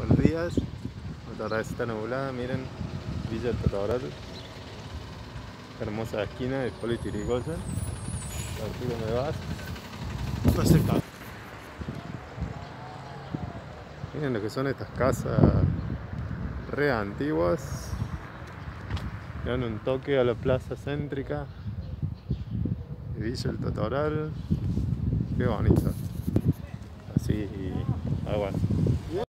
buenos días. Otra vez está nublada, miren, Villa Totoral. Hermosa esquina de Hipólito Yrigoyen. Aquí donde vas. No hace calor. Miren lo que son estas casas re antiguas. Le dan un toque a la plaza céntrica de Villa El Totoral. Qué bonito. Así, bueno.